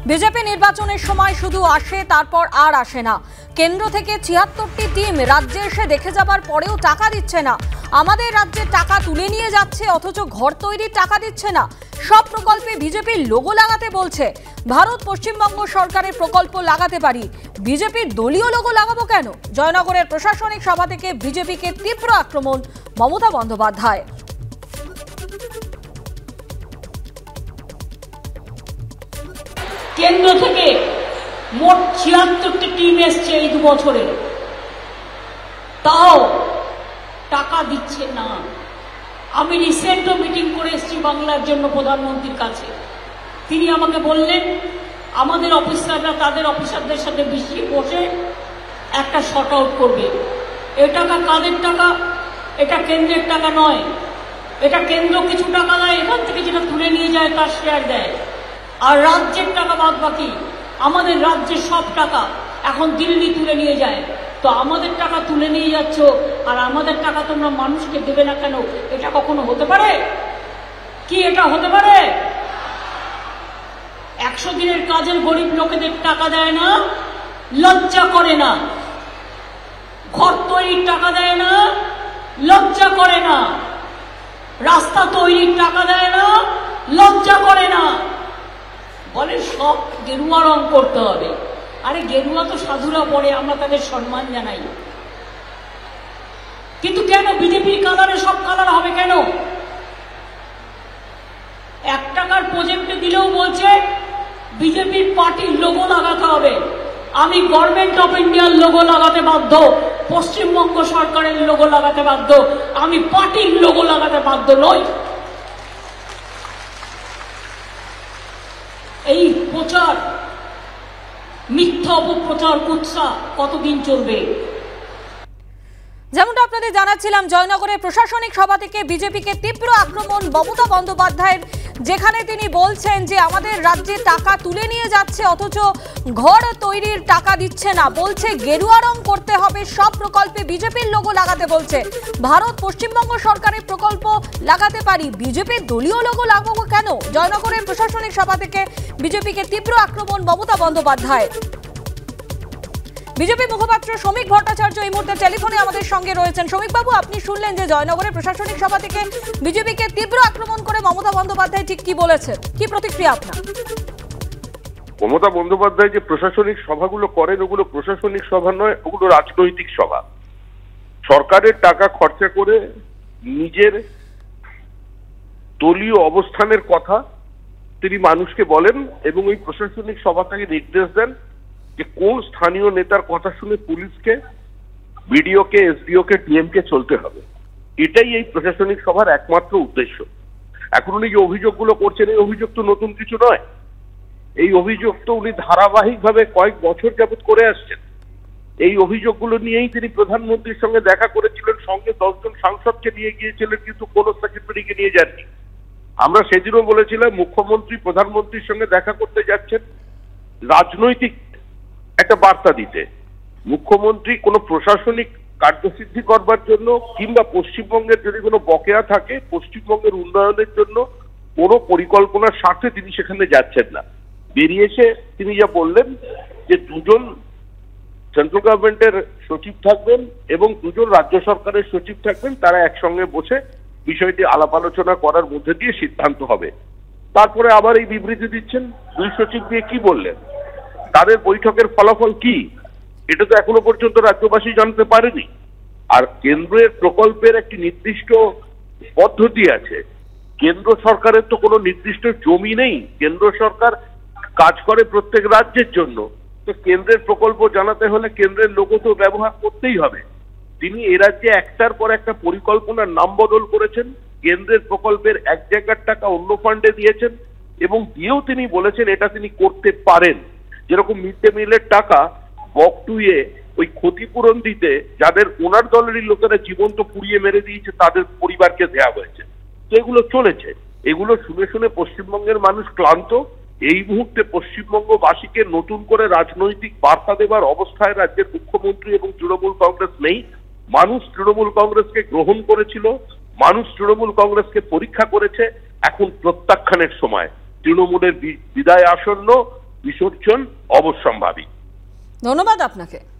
BJP নির্বাচনের সময় শুধু আসে তারপর আর আসে না। কেন্দ্র থেকে ৭৬টি টিম রাজ্যে এসে দেখে যাবার পরেও টাকা দিচ্ছে না। আমাদের রাজ্যে টাকা তুলে নিয়ে যাচ্ছে, অথচ ঘর তৈরির টাকা দিচ্ছে না। সব প্রকল্পে বিজেপির লোগো লাগাতে বলছে। ভারত পশ্চিমবঙ্গ সরকারের প্রকল্প লাগাতে পারি, বিজেপির দলীয় লোগো লাগাবো কেন? জয়নগরের প্রশাসনিক সভা থেকে বিজেপিকে তীব্র আক্রমণ মমতা বন্দ্যোপাধ্যায়। কেন্দ্র থেকে মোট ৭৬টি টিম এসছে এই ২ বছরে, তাও টাকা দিচ্ছে না। আমি রিসেন্টও মিটিং করে এসেছি বাংলার জন্য প্রধানমন্ত্রীর কাছে। তিনি আমাকে বললেন আমাদের অফিসাররা তাদের অফিসারদের সাথে বসে একটা শর্ট আউট করবে। এ টাকা কাদের টাকা? এটা কেন্দ্রের টাকা নয়। এটা কেন্দ্র কিছু টাকা দেয়, এখান থেকে যেটা তুলে নিয়ে যায় তার শেয়ার দেয়, আর রাজ্যের টাকা বাদ বাকি। আমাদের রাজ্যের সব টাকা এখন দিল্লি তুলে নিয়ে যায়। তো আমাদের টাকা তুলে নিয়ে যাচ্ছ আর আমাদের টাকা তোমরা মানুষকে দেবে না কেন? এটা কখনো হতে পারে? কি এটা হতে পারে? ১০০ দিনের কাজের গরিব লোকেদের টাকা দেয় না, লজ্জা করে না। ঘর তৈরির টাকা দেয় না, লজ্জা করে না। রাস্তা তৈরির টাকা দেয় না, লজ্জা করে না। বলে সব গেরুয়া রং করতে হবে। আরে গেরুয়া তো সাধুরা পড়ে, আমরা তাদের সম্মান জানাই। কিন্তু কেন বিজেপির কালারে সব কালার হবে কেন? ১ টাকার প্রজেক্টে দিলেও বলছে বিজেপির পার্টির লোগো লাগাতে হবে। আমি গভর্নমেন্ট অফ ইন্ডিয়ার লোগো লাগাতে বাধ্য, পশ্চিমবঙ্গ সরকারের লোগো লাগাতে বাধ্য, আমি পার্টির লোগো লাগাতে বাধ্য নই। এই প্রচার, মিথ্যা অপপ্রচার, কুৎসা কতদিন চলবে? যেমনটা আপনাদের জানাচ্ছিলাম, জয়নগরের প্রশাসনিক সভা থেকে বিজেপিকে তীব্র আক্রমণ মমতা বন্দ্যোপাধ্যায়ের, যেখানে তিনি বলছেন যে আমাদের রাজ্যে টাকা তুলে নিয়ে যাচ্ছে, অথচ ঘর তৈরির টাকা দিচ্ছে না। বলছে গেরুয়া রং করতে হবে, সব প্রকল্পে বিজেপির লোগো লাগাতে বলছে। ভারত পশ্চিমবঙ্গ সরকারের প্রকল্প লাগাতে পারি, বিজেপির দলীয় লোগো লাগাবো কেন? জয়নগরের প্রশাসনিক সভা থেকে বিজেপিকে তীব্র আক্রমণ মমতা বন্দ্যোপাধ্যায়। বিজেপি মুখপাত্র শ্রমিক ভট্টাচার্য এই মুহূর্তে টেলিফোনে আমাদের সঙ্গে রয়েছেন। শ্রমিক বাবু, আপনি শুনলেন যে জয়নগরের প্রশাসনিক সভা থেকে বিজেপিকে তীব্র আক্রমণ করে মমতা বন্দ্যোপাধ্যায় ঠিক কি বলেছেন, কি প্রতিক্রিয়া আপনার? মমতা বন্দ্যোপাধ্যায় যে প্রশাসনিক সভাগুলো করেন, ওগুলো প্রশাসনিক সভা নয়, ওগুলো রাজনৈতিক সভা। সরকারের টাকা খরচা করে নিজের দলীয় অবস্থানের কথা তিনি মানুষকে বলেন এবং ওই প্রশাসনিক সভা থেকে নির্দেশ দেন যে কোন স্থানীয় নেতার কথা শুনে পুলিশকে, বিডিওকে, এসডিওকে, ডিএমকে চলতে হবে। এটাই এই প্রশাসনিক সভার একমাত্র উদ্দেশ্য। এখন উনি যে অভিযোগগুলো করছেন, এই অভিযোগ তো নতুন কিছু নয়। এই অভিযোগ তো উনি ধারাবাহিকভাবে কয়েক বছর যাবৎ করে আসছেন। এই অভিযোগগুলো নিয়েই তিনি প্রধানমন্ত্রীর সঙ্গে দেখা করেছিলেন, সঙ্গে ১০ জন সাংসদকে নিয়ে গিয়েছিলেন, কিন্তু কোনো সেক্রেটারিকে নিয়ে যাননি। আমরা সেদিনও বলেছিলাম মুখ্যমন্ত্রী প্রধানমন্ত্রীর সঙ্গে দেখা করতে যাচ্ছেন রাজনৈতিক একটা বার্তা দিতে। মুখ্যমন্ত্রী কোনো প্রশাসনিক কার্যসিদ্ধি করবার জন্য কিংবা পশ্চিমবঙ্গের যদি কোনো বকেয়া থাকে, পশ্চিমবঙ্গের উন্নয়নের জন্য কোনো পরিকল্পনার স্বার্থে তিনি সেখানে যাচ্ছেন না। বেরিয়ে এসে তিনি যা বললেন যে ২ জন সেন্ট্রাল গভর্নমেন্টের সচিব থাকবেন এবং ২ জন রাজ্য সরকারের সচিব থাকবেন, তারা একসঙ্গে বসে বিষয়টি আলাপ আলোচনা করার মধ্যে দিয়ে সিদ্ধান্ত হবে। তারপরে আবার এই বিবৃতি দিচ্ছেন ২ সচিব দিয়ে কি বললেন, তাদের বৈঠকের ফলাফল কি, এটা তো এখনো পর্যন্ত রাজ্যবাসী জানতে পারেনি। আর কেন্দ্রের প্রকল্পের একটি নির্দিষ্ট পদ্ধতি আছে। কেন্দ্র সরকারের তো কোনো নির্দিষ্ট জমি নেই। কেন্দ্র সরকার কাজ করে প্রত্যেক রাজ্যের জন্য। তো কেন্দ্রের প্রকল্প জানাতে হলে কেন্দ্রের লোগো তো ব্যবহার করতেই হবে। তিনি এ রাজ্যে একটার পর একটা পরিকল্পনার নাম বদল করেছেন, কেন্দ্রের প্রকল্পের এক জায়গার টাকা অন্য ফান্ডে দিয়েছেন এবং দিয়েও তিনি বলেছেন এটা তিনি করতে পারেন। যেরকম মিড ডে মিলের টাকা বকটুয়ে ওই ক্ষতিপূরণ দিতে যাদের ওনার দলেরই লোকেরা জীবন্ত পুড়িয়ে মেরে দিয়েছে তাদের পরিবারকে দেয়া হয়েছে। তো এগুলো চলেছে। এগুলো শুনে শুনে পশ্চিমবঙ্গের মানুষ ক্লান্ত। এই মুহূর্তে পশ্চিমবঙ্গবাসীকে নতুন করে রাজনৈতিক বার্তা দেবার অবস্থায় রাজ্যের মুখ্যমন্ত্রী এবং তৃণমূল কংগ্রেস নেই। মানুষ তৃণমূল কংগ্রেসকে গ্রহণ করেছিল, মানুষ তৃণমূল কংগ্রেসকে পরীক্ষা করেছে। এখন প্রত্যাখ্যানের সময়। তৃণমূলের বিদায় আসন্ন, বিসর্জন অবশ্যম্ভাবী। ধন্যবাদ আপনাকে।